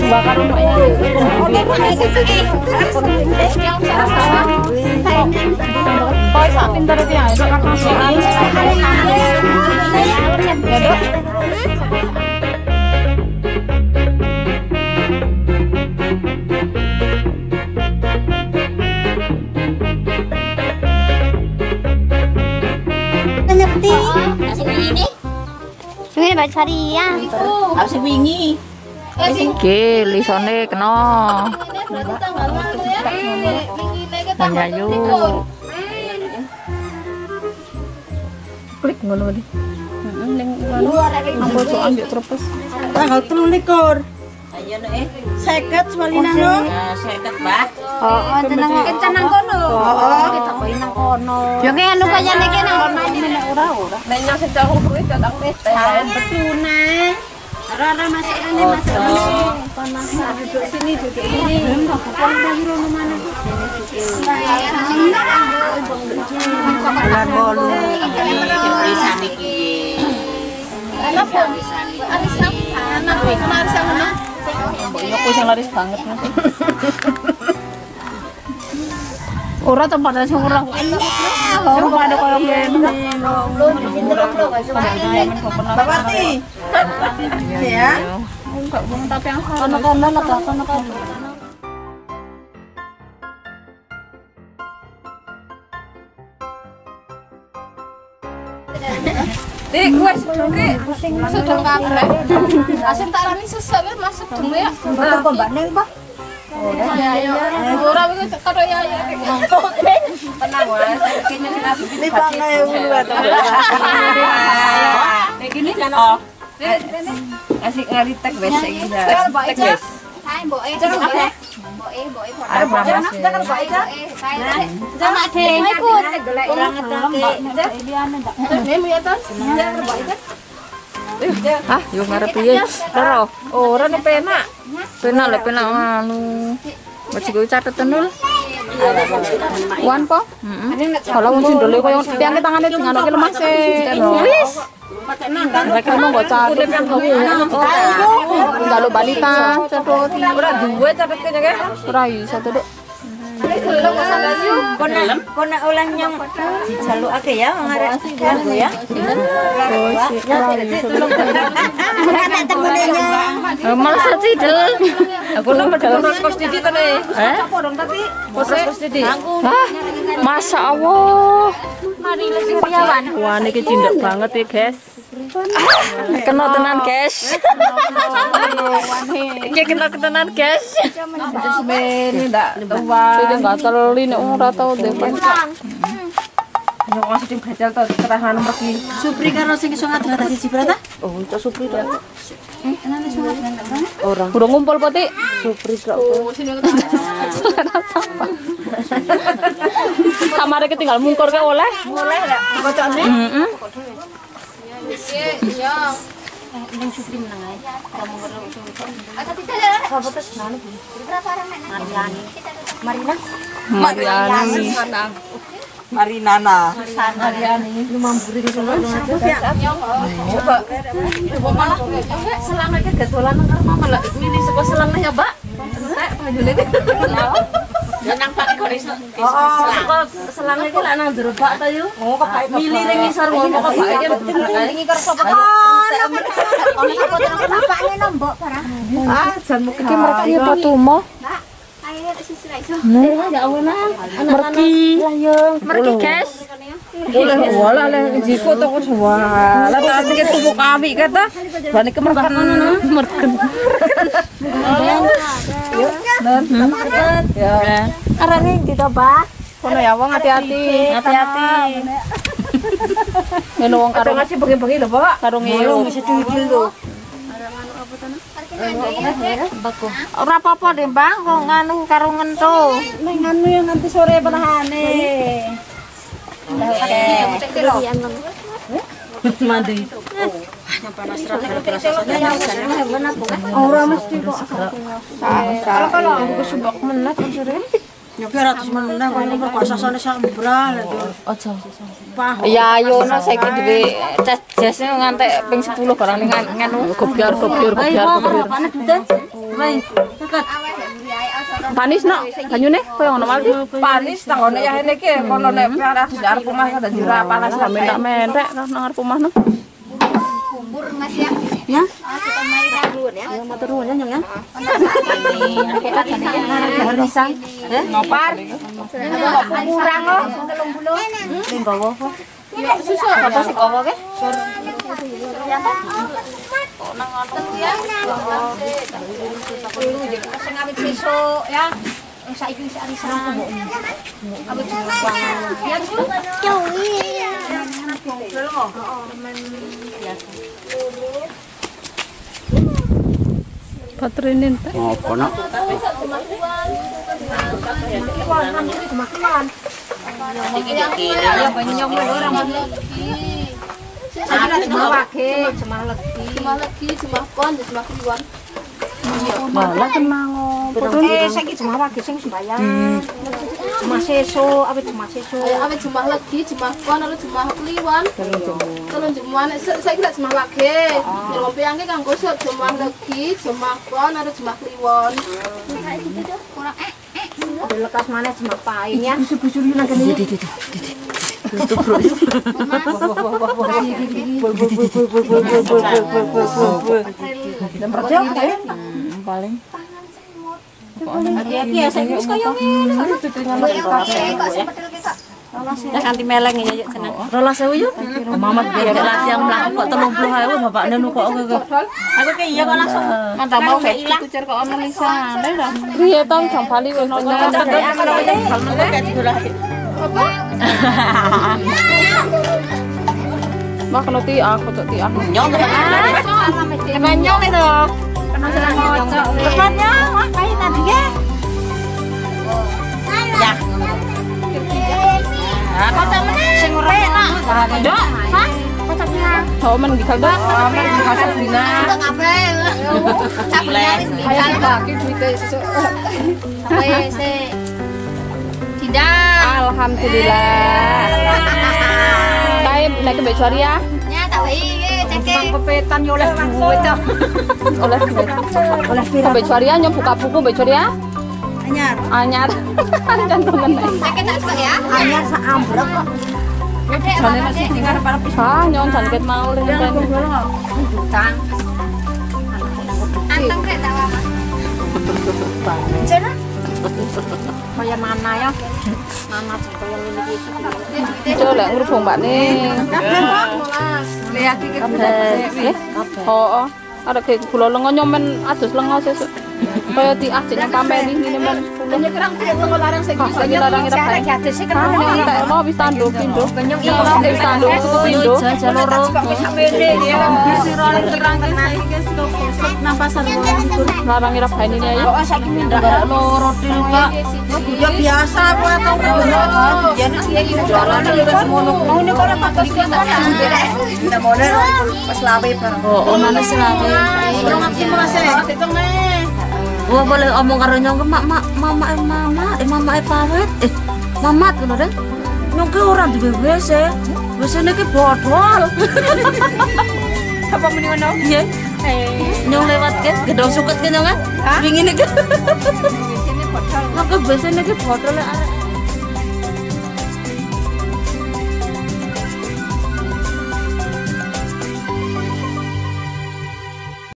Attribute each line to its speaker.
Speaker 1: bakar rumahnya. Kok sak pinter iki ya?
Speaker 2: Ini baca ya.
Speaker 3: Harus wingi.
Speaker 1: Iki lisone kena. Menyayu. Klik ngono iki. Ning ngono. Apa soal yo trepes.
Speaker 3: Tanggal 23. Ayo nek 50 walina no. 50, Mbak.
Speaker 2: Oh, tenang kencan nang kono.
Speaker 3: Oh,
Speaker 2: kita koyo nang kono. Yo ki anu kaya niki nang kono nek ora.
Speaker 3: Nek nyang sejak kuwi datang tete.
Speaker 2: Betunan. Ora masuk ini masuk ini. Panas duduk sini duduk sini. Enggak apa-apa rono mana.
Speaker 3: Bulan bolu. Arisan iki.
Speaker 2: Apa? Arisan. Anak kuwi kena arisan mana?
Speaker 1: Mboknya kuwi sing laris banget Mas. Ora tempatnya sing ora enak. Ora ada koyo ngene.
Speaker 3: Bapati. Ya.
Speaker 1: Enggak wong tapi yang kono-kono lah kono-kono.
Speaker 4: Dik, wes sudah kampret. Asin tak rani sesek wis masuk dulu ya.
Speaker 3: Kok Mbak Neng, Pak?
Speaker 4: Ora wis karo ya.
Speaker 3: Tenang wae. Ini pakai ulu atau nek gini kan oh. Asik ngalitek wes iki. Tek wes.
Speaker 2: Hai mboke. Mboke foto.
Speaker 3: Arep mamas.
Speaker 2: Sama Dek ikut.
Speaker 3: Ora ngetake.
Speaker 4: Nemu ya Ton.
Speaker 1: Ah, yo ngarep piye? Ora. Ora nek penak. Penak lek penak anu. Wis kuwi cateten lho. Wan po? Heeh. Kalau wong sindole koyo tiang tangane nganoke lemas e. Wis. Mereka mau bocah kalau balita
Speaker 3: Ora duwe catete nyake.
Speaker 1: ora iso to Duk.
Speaker 3: Kona ulang nyong dijalukake ya wong arek aku ya. Ora temune nyong.
Speaker 1: Malah cidel.
Speaker 3: Aku nomor terus kos didi to ne. Tapi kos didi.
Speaker 1: Hah, Masya Allah.
Speaker 2: Mari Lesiawan.
Speaker 1: Wah, niki cindek banget ya, guys. Kena tenan, guys. Iki kena tenan, guys.
Speaker 3: Ini ndak tua.
Speaker 1: Sudah enggak terli nek ora tau depan.
Speaker 3: Nyong masih tim gajal to terahan mergi. Supri karo sing iso ngadrat siji berata?
Speaker 1: Oh, itu Supri to.
Speaker 2: Nang surat nang
Speaker 1: Orang. Udah ngumpul poti. Supri kok. Kamare ketinggal mungkur ke oleh?
Speaker 3: Boleh ndak bocone?
Speaker 1: Heeh.
Speaker 4: Iya.
Speaker 2: Nang Supri menang ae. Kamu ngerti. Ada tidak ada. Apa terus nanu? Berapa orang nek? Marina.
Speaker 1: Mariani.
Speaker 3: Marinana.
Speaker 2: Mariani. Lumamburi di sana.
Speaker 3: Coba. Coba malah selang iki gadolan nang karma malah mini saka selangnya ya, Mbak. Entek bajune iki. Ya nang Pak kok iso. Saka selang iki lak nang jero Pak ta yo. Oh, kebak mili ring isor ngono kok Pak iki
Speaker 2: Tinggi karo sapa? Ono foto bapakne nombok parah.
Speaker 3: Ah, janmu
Speaker 1: Iki mereki apa tumo?
Speaker 2: Ayo sisi ra iso.
Speaker 3: ya Allah nang.
Speaker 1: Merki.
Speaker 2: Mergi guys.
Speaker 3: Boleh wala le jiko to kok wala ta iki tuku kami kata. Bane kemerkan ngono.
Speaker 1: Merken.
Speaker 3: Ya.
Speaker 2: Arane kita bah.
Speaker 1: Kono ya wong hati-hati.
Speaker 3: Hati-hati.
Speaker 1: Ngene wong karo
Speaker 3: Ngasih bengi-bengi lho, Pak.
Speaker 1: karo ngiyo.
Speaker 3: Mesti diwil lho.
Speaker 2: Ora apa-apa deh, Bang. Kok nganu karo ngento.
Speaker 3: Ning anu yang nanti sore penahane. Mandi. Yang panas ora mesti kok.
Speaker 1: Kalau aku subak menat sore.
Speaker 3: Ya ki ratus meneh kok ini perkuasane sambral lho.
Speaker 1: Aja.
Speaker 3: Pah.
Speaker 1: Ya ayo no saiki dhewe jas ngantek ping 10 barang ning nganu gobyar.
Speaker 3: Panas dite. Baik. Dekat.
Speaker 1: Panis no, banyune koyo ngono wae.
Speaker 4: Panis tanggone ya ini ki kono nek arep di arep omah kada jura panas sampe
Speaker 1: Mentek nang ngarep omah no.
Speaker 2: Kubur Mas ya.
Speaker 3: Ya.
Speaker 2: Kita main dulu ya.
Speaker 3: Motor ruwet ya, ya.
Speaker 2: Harusan.
Speaker 4: ngopar. Kurang loh.
Speaker 3: Ning gowo.
Speaker 4: Susu apa sih kowe ke? Sing awit sesuk ya. Saiki wis arisan. Awit ya
Speaker 1: Baterainya entek.
Speaker 3: Ngopo nak?
Speaker 1: Malah kenang opo.
Speaker 4: saiki jemaah wage sing sembayang. Jemaah sesuk, awit jemaah sesuk.
Speaker 5: Awet jemaah legi, jemaah kon, lalu jemaah kliwon. Telung jemaah nek saiki lek jemaah wage. Ngombe angke kanggo sok jemaah legi, jemaah kon, lalu jemaah kliwon.
Speaker 4: Lekas maneh jemaah paing ya.
Speaker 1: Paling.
Speaker 4: Hati-hati ya saiki wis kaya ngene.
Speaker 3: Nek anti meleng ya yuk seneng. 12.000 yuk. Mamat biar kelas yang mlaku kok 30.000 bapakne nu kok. Aku ke iya kok langsung.
Speaker 1: Mantap mau gak kucer kok ono lisane dah. Piye to jam bali wis Mak kena ti aku tok ti aku.
Speaker 3: Nyong.
Speaker 4: Kemenyong itu. Kena serang ngocok. Kemennya wah kae tadi ya.
Speaker 3: Ya.
Speaker 4: Kocok meneh sing ora enak. Ndok, Pak. Kocoknya.
Speaker 1: Oh men gigal dah.
Speaker 4: Men dikasih dina.
Speaker 2: Ngapel. Capeknya wis
Speaker 4: Ayo dibagi duite sesuk.
Speaker 2: wis tidak.
Speaker 1: Alhamdulillah. Kae nek mbek Jari ya.
Speaker 2: Ya tak iki ceke.
Speaker 4: Bang pepetan yo oleh duit to.
Speaker 1: Oleh mbek Jari ya buka buku mbek Jari ya.
Speaker 3: Anyar.
Speaker 1: Anyar. Cantongan.
Speaker 2: Ceke tak coba ya.
Speaker 3: Anyar sak ambrek kok.
Speaker 4: Jane masih tinggal para
Speaker 1: Ah, nyon janget mau le ngenteni.
Speaker 4: utang.
Speaker 2: Anteng rek tak wae.
Speaker 4: Jana. Kaya mana ya? Mana kaya ngene iki.
Speaker 1: Coba lek ngrubung Mbak ning.
Speaker 4: Lihat iki
Speaker 1: Nggih. Oh, ada kayak gula lengo nyomen adus lengo sesuk. Kaya diajak nyang pameli ngene men 10.
Speaker 4: Hanya kerang tengok larang sing
Speaker 1: Ah, lagi larang ira bae.
Speaker 4: gadis sing
Speaker 1: Ah,
Speaker 4: kenal.
Speaker 1: entek mau wis tanduk pindho.
Speaker 4: Kenyong
Speaker 1: Wis tanduk tuku pindho.
Speaker 4: loro. Wis samene ya.
Speaker 3: Sira kerang iki kok kosok napasan
Speaker 1: Larang ira bae ini ayo.
Speaker 4: Kok saiki pindah
Speaker 3: loro til Pak. Ya biasa apa tau ya nek iki jualan ya semono.
Speaker 4: Mau ini kok ora patos kok
Speaker 3: Ndak model pas lawe bareng. Oh, mana selawe. Ora ngerti merasa. Wah boleh omong karo nyong mama pawet. Mamat ngono den. Nyong ke ora duwe WC. WC-ne ki bodol.
Speaker 4: apa muni ngono?
Speaker 3: Iya. Nyong lewat ke gedong suket ke nyong kan? Wingi niki.
Speaker 4: Sini botol.
Speaker 3: Maka WC-ne ki bodol arek